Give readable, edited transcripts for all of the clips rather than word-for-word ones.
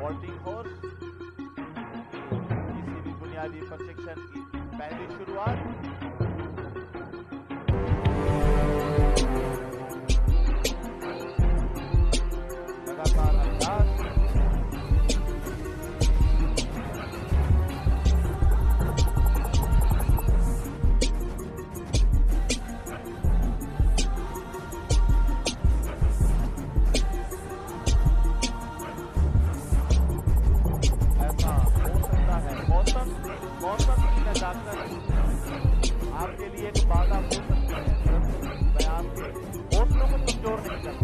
Vaulting horse, किसी भी बुनियादी प्रशिक्षण की पहली शुरुआत। लगातार अभ्यास, मौसम की नजाकत आपके लिए एक बाधा हो सकती है, परंतु मैं आपके हौसलों को कमजोर नहीं करता।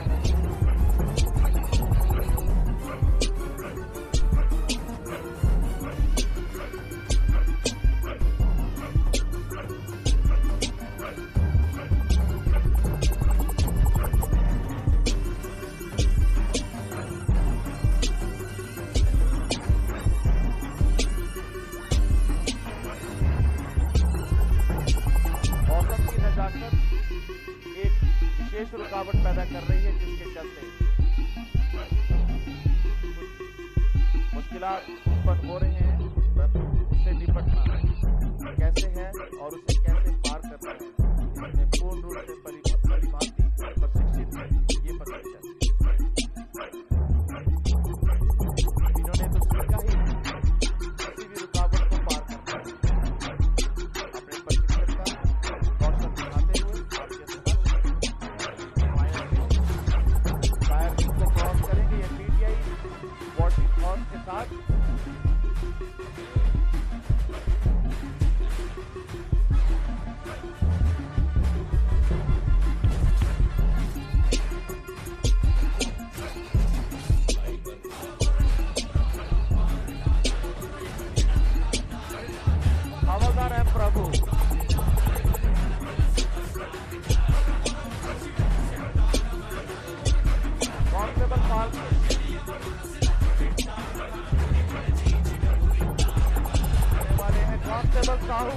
एक विशेष रुकावट पैदा कर रही है, जिसके चलते मुश्किलात उत्पन्न हो रहे हैं, परंतु उससे निपटना कैसे है और उसे कैसे पार करना है, इसमें पूर्ण रूप से परिभाषित प्रशिक्षित है ये प्रशिक्षक। इन्होंने तो सीखा ही किसी भी रुकावट को पार करना है। अपने प्रशिक्षण का कौशल दिखाते हुए आपके शायद इसको क्रॉस करेंगे ये PTI वॉल्टिंग हॉर्स के साथ। हवलदार है प्रभु, कांस्टेबल पाल आने वाले हैं कांस्टेबल साहू।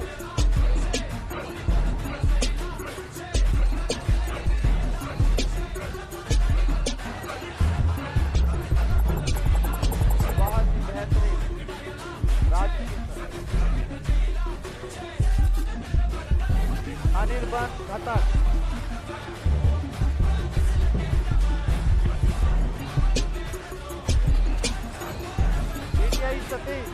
बहुत ही बेहतरीन राज्य अनिर्बान घटक, PTI सतीश,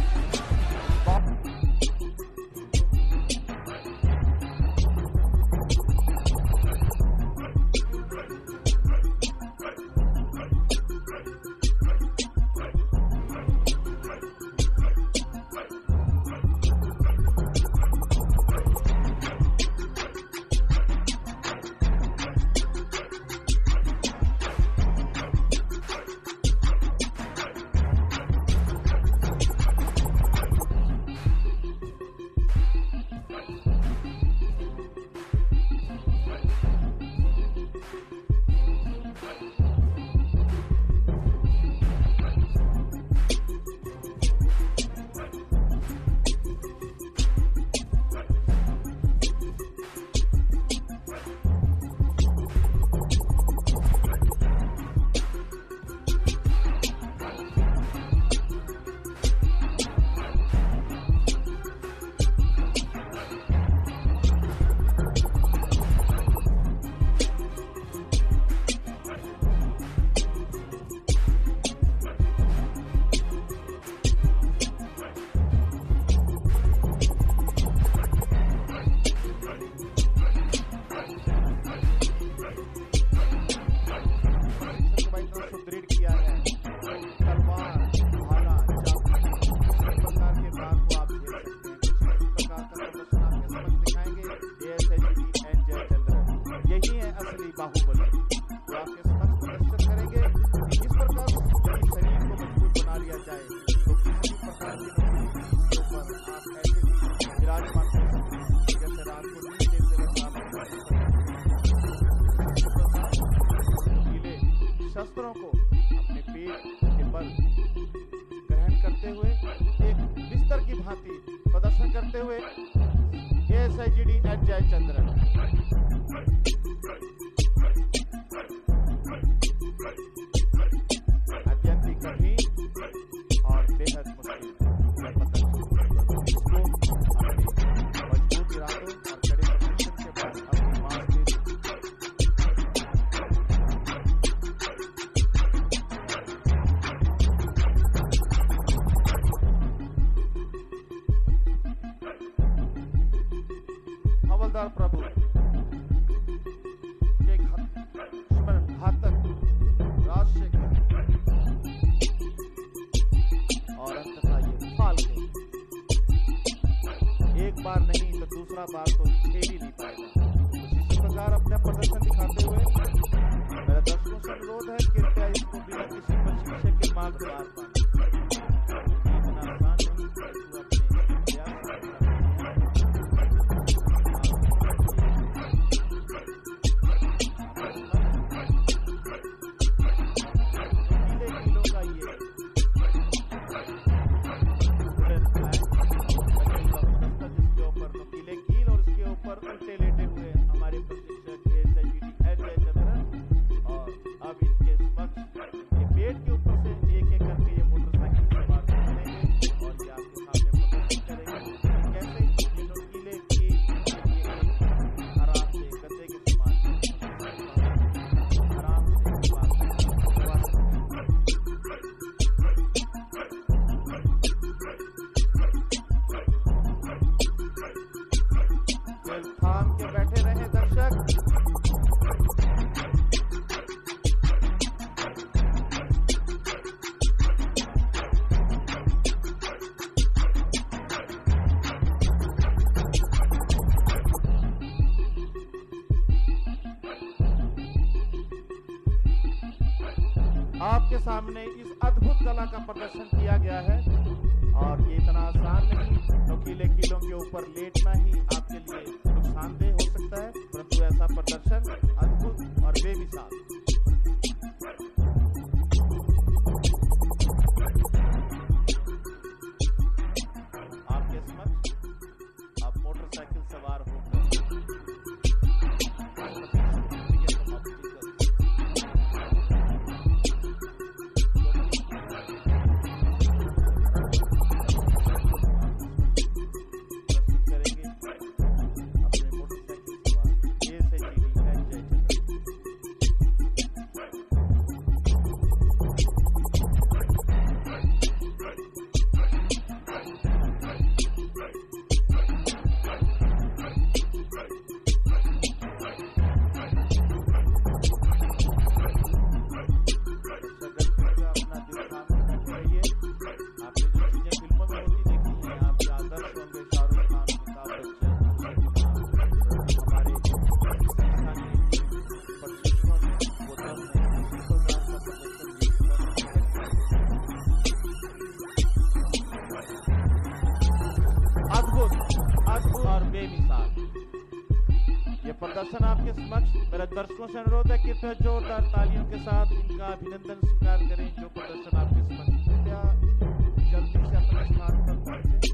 बाहुबली जो आपके समक्ष प्रदर्शन करेंगे कि किस प्रकार शरीर को मजबूत बना लिया जाए, तो किसी भी प्रकार की के ऊपर आप ऐसे भी विराजमान कर सकते हैं जैसे रात को नींद लेते गीले शस्त्रों को अपने पेट के बल ग्रहण करते हुए एक बिस्तर की भांति प्रदर्शन करते हुए ASIGD एन जयचंद्रन अत्यंत कठिन अनुरोध है कृपया इसको बिना किसी प्रशिक्षक के मार्ग द्वार पर इतना आसान नहीं है, तू अपने प्रयास आपके सामने इस अद्भुत कला का प्रदर्शन किया गया है और ये इतना आसान नहीं। नुकीले कीलों के ऊपर लेटना ही आपके लिए नुकसानदेह हो सकता है, परंतु ऐसा प्रदर्शन अद्भुत और बेमिसाल। आपके समक्ष अब मोटरसाइकिल सवार होकर प्रदर्शन आपके समक्ष। मेरा दर्शकों से अनुरोध है कृपया जोरदार तालियों के साथ इनका अभिनंदन स्वीकार करें। जो प्रदर्शन आपके समक्ष, कृपया जल्दी से अपने स्थान पर पहुंचे।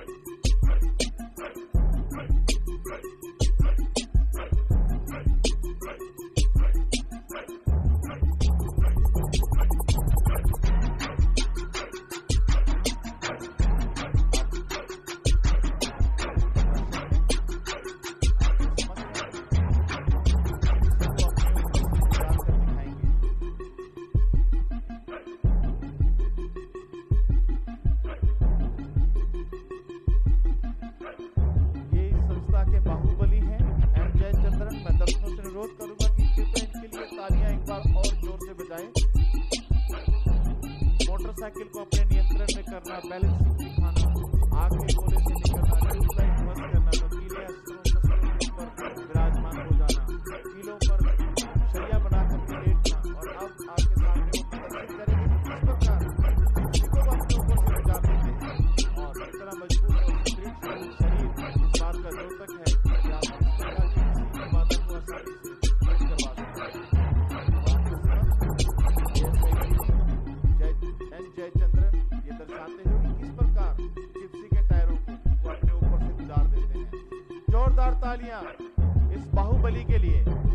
करूंगा कि कृपया इनके लिए तालियां एक बार और जोर से बजाएं। मोटरसाइकिल को अपने नियंत्रण में करना, बैलेंसिंग सिखाना, आग के गोले से निकलना, ट्यूबलाइट ध्वस्त करना, नुकीले अस्त्रों के ऊपर विराजमान हो जाना, कीलों पर शरिया बनाकर के लेटना और अब आपके सामने वो प्रदर्शित करेंगे कि किस प्रकार किसी को अपने ऊपर से बचा देते हैं और इतना मजबूत और सुदृढ़ शरीर इस बात का द्योतक है कि आप इस प्रकार की किसी इबादत को आसानी से जयचंद्रन ये दर्शाते हैं कि किस प्रकार जिप्सी के टायरों को अपने ऊपर से गुजार देते हैं। जोरदार तालियां इस बाहुबली के लिए।